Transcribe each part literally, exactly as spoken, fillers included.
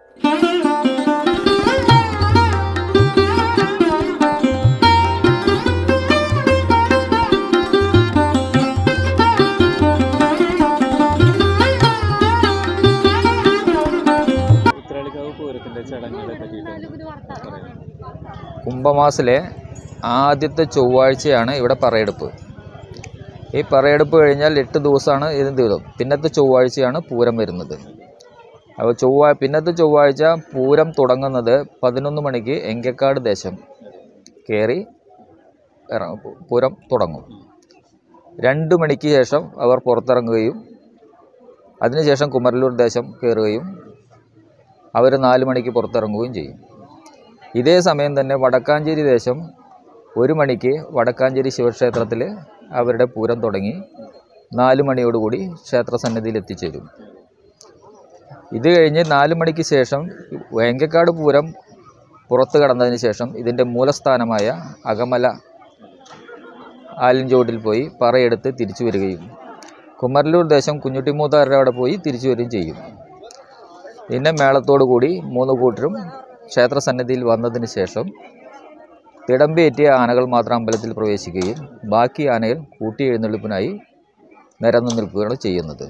കുംഭമാസിലെ ആദ്യത്തെ ചൊവ്വാഴ്ചയാണ് ഇവിടെ പറയെടുപ്പ്. ഈ പറയെടുപ്പ് കഴിഞ്ഞാൽ എട്ട് ദിവസമാണ് ഇതിന് ദിവസം. പിന്നത്തെ ചൊവ്വാഴ്ചയാണ് പൂരം വരുന്നത്. അപ്പോൾ ചൊവ്വ പിന്നത്തെ ചൊവ്വാഴ്ച പൂരം തുടങ്ങുന്നത് പതിനൊന്ന് മണിക്ക് എങ്കക്കാട് ദേശം കയറി പൂരം തുടങ്ങും. രണ്ട് മണിക്ക് ശേഷം അവർ പുറത്തിറങ്ങുകയും അതിനുശേഷം കുമരല്ലൂർ ദേശം കയറുകയും അവർ നാല് മണിക്ക് പുറത്തിറങ്ങുകയും ചെയ്യും. ഇതേ സമയം തന്നെ വടക്കാഞ്ചേരി ദേശം ഒരു മണിക്ക് വടക്കാഞ്ചേരി ശിവക്ഷേത്രത്തിൽ അവരുടെ പൂരം തുടങ്ങി നാല് മണിയോടുകൂടി ക്ഷേത്രസന്നിധിയിൽ എത്തിച്ചേരും. ഇത് കഴിഞ്ഞ് നാല് മണിക്ക് ശേഷം വേങ്കക്കാട് പൂരം പുറത്ത് കടന്നതിന് ശേഷം ഇതിൻ്റെ മൂലസ്ഥാനമായ അകമല ആലിൻചോട്ടിൽ പോയി പറയെടുത്ത് തിരിച്ചു വരികയും കുമരല്ലൂർ ദേശം കുഞ്ഞുട്ടിമൂത്താരുടെ അവിടെ പോയി തിരിച്ചു വരികയും ചെയ്യും. പിന്നെ മേളത്തോടു കൂടി മൂന്ന് കൂട്ടരും ക്ഷേത്രസന്നിധിയിൽ വന്നതിന് ശേഷം തിടമ്പേറ്റിയ ആനകൾ മാത്രം അമ്പലത്തിൽ പ്രവേശിക്കുകയും ബാക്കി ആനകൾ കൂട്ടി എഴുന്നള്ളിപ്പിനായി നിരന്നു നിൽക്കുകയാണ് ചെയ്യുന്നത്.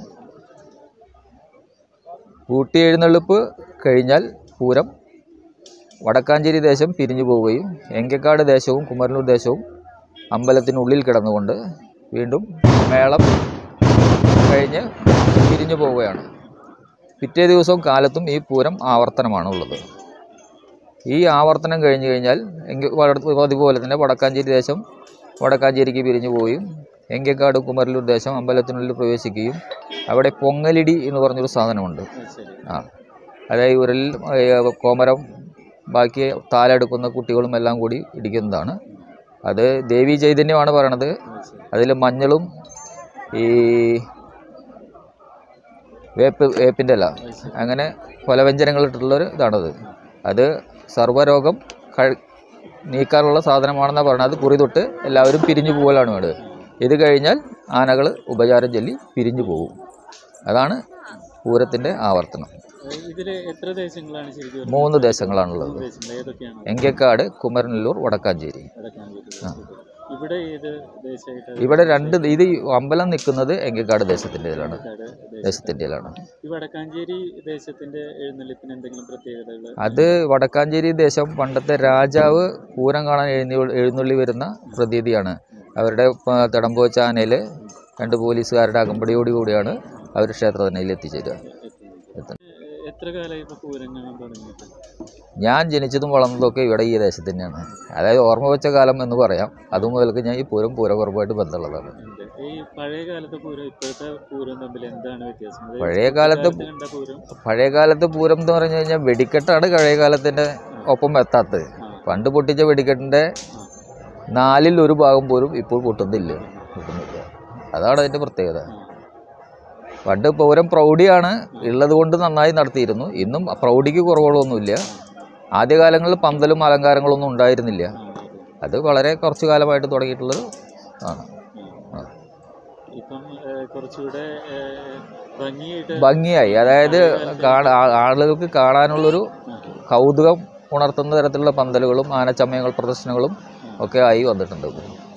കൂട്ടി എഴുന്നള്ളിപ്പ് കഴിഞ്ഞാൽ പൂരം വടക്കാഞ്ചേരി ദേശം പിരിഞ്ഞു പോവുകയും എങ്കക്കാട് ദേശവും കുമരല്ലൂർ ദേശവും അമ്പലത്തിനുള്ളിൽ കിടന്നുകൊണ്ട് വീണ്ടും മേളം കഴിഞ്ഞ് പിരിഞ്ഞു പോവുകയാണ്. പിറ്റേ ദിവസവും കാലത്തും ഈ പൂരം ആവർത്തനമാണുള്ളത്. ഈ ആവർത്തനം കഴിഞ്ഞു കഴിഞ്ഞാൽ എങ്കിൽ അതുപോലെ തന്നെ വടക്കാഞ്ചേരി ദേശം വടക്കാഞ്ചേരിക്ക് പിരിഞ്ഞു പോവുകയും എങ്കക്കാട് കുമരല്ലൂർ ദേശം അമ്പലത്തിനുള്ളിൽ പ്രവേശിക്കുകയും അവിടെ പൊങ്ങലിടി എന്ന് പറഞ്ഞൊരു സാധനമുണ്ട്. ആ അതായത് ഉരൽ കോമരം ബാക്കി താലെടുക്കുന്ന കുട്ടികളും എല്ലാം കൂടി ഇടിക്കുന്നതാണ്. അത് ദേവി ചൈതന്യമാണ് പറയണത്. അതിൽ മഞ്ഞളും ഈ വേപ്പ് വേപ്പിൻ്റെ അല്ല അങ്ങനെ പല വ്യഞ്ജനങ്ങളിട്ടുള്ളൊരു ഇതാണത്. അത് സർവ്വരോഗം കഴി നീക്കാനുള്ള സാധനമാണെന്നാണ് പറയുന്നത്. അത് കുറി തൊട്ട് എല്ലാവരും പിരിഞ്ഞു പോകലാണ് വേണ്ടത്. ഇത് കഴിഞ്ഞാൽ ആനകൾ ഉപചാരം ചൊല്ലി പിരിഞ്ഞു പോകും. അതാണ് പൂരത്തിൻ്റെ ആവർത്തനം. മൂന്ന് ദേശങ്ങളാണുള്ളത്. എങ്കക്കാട്, കുമരനല്ലൂർ, വടക്കാഞ്ചേരി. ഇവിടെ രണ്ട് ഇത് അമ്പലം നിൽക്കുന്നത് എങ്കക്കാട് ദേശത്തിൻ്റെതിലാണ് ദേശത്തിൻ്റെതിലാണ് അത് വടക്കാഞ്ചേരി ദേശം പണ്ടത്തെ രാജാവ് പൂരം കാണാൻ എഴുന്ന എഴുന്നള്ളി വരുന്ന പ്രതീതിയാണ്. അവരുടെ തിടമ്പ് ചാനയിൽ രണ്ട് പോലീസുകാരുടെ അകമ്പടിയോടു കൂടിയാണ് അവർ ക്ഷേത്രത്തിനയിൽ എത്തിച്ചേരുക. ഞാൻ ജനിച്ചതും വളർന്നതൊക്കെ ഇവിടെ ഈ ദേശത്ത് തന്നെയാണ്. അതായത് ഓർമ്മ വെച്ച കാലം എന്ന് പറയാം. അതുമുതൽക്ക് ഞാൻ ഈ പൂരം പൂരപുറമായിട്ട് ബന്ധമുള്ളതാണ്. പഴയ കാലത്ത് പഴയ കാലത്ത് പൂരം എന്ന് പറഞ്ഞു കഴിഞ്ഞാൽ വെടിക്കെട്ടാണ് പഴയ കാലത്തിൻ്റെ ഒപ്പം എത്താത്തത്. പണ്ട് പൊട്ടിച്ച വെടിക്കെട്ടിൻ്റെ നാലിൽ ഒരു ഭാഗം പോലും ഇപ്പോൾ പൊട്ടുന്നില്ല പൊട്ടുന്നില്ല അതാണ് അതിൻ്റെ പ്രത്യേകത. പണ്ട് പൂരം പ്രൗഢിയാണ് ഉള്ളത് കൊണ്ട് നന്നായി നടത്തിയിരുന്നു. ഇന്നും പ്രൗഢിക്ക് കുറവുകളൊന്നുമില്ല. ആദ്യകാലങ്ങളിൽ പന്തലും അലങ്കാരങ്ങളൊന്നും ഉണ്ടായിരുന്നില്ല. അത് വളരെ കുറച്ചു കാലമായിട്ട് തുടങ്ങിയിട്ടുള്ളത് ആണ്. ഭംഗിയായി അതായത് കാണാ ആളുകൾക്ക് കാണാനുള്ളൊരു കൗതുകം ഉണർത്തുന്ന തരത്തിലുള്ള പന്തലുകളും ആനച്ചമയങ്ങൾ പ്രദർശനങ്ങളും ഒക്കെ ആയി വന്നിട്ടുണ്ട്.